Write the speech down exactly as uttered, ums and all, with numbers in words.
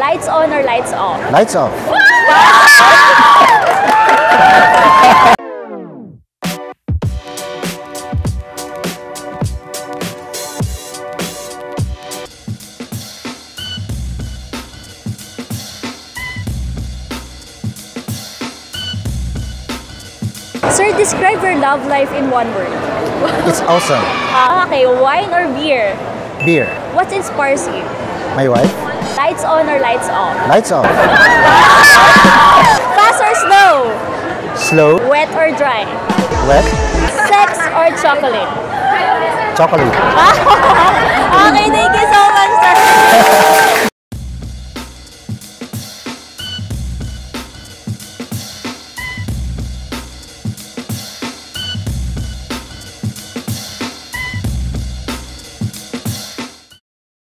Lights on or lights off? Lights off. Sir, describe your love life in one word. It's awesome. Ah, okay, wine or beer? Beer. What inspires you? My wife. Lights on or lights off? Lights off. Fast or slow? Slow. Wet or dry? Wet. Sex or chocolate? Chocolate. Okay, thank you so much,